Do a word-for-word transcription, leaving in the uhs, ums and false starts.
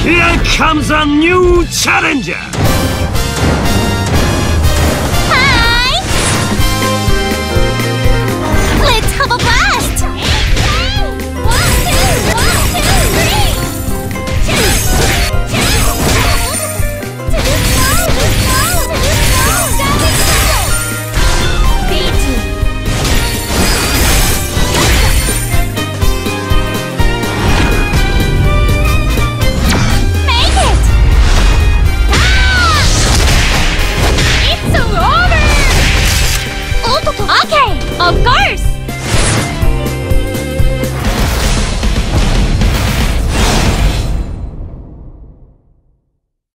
Here comes a new challenger! Hi! Let's have a blast! One, two, one, two, three! Make it! Ah! It's over! Okay, of course!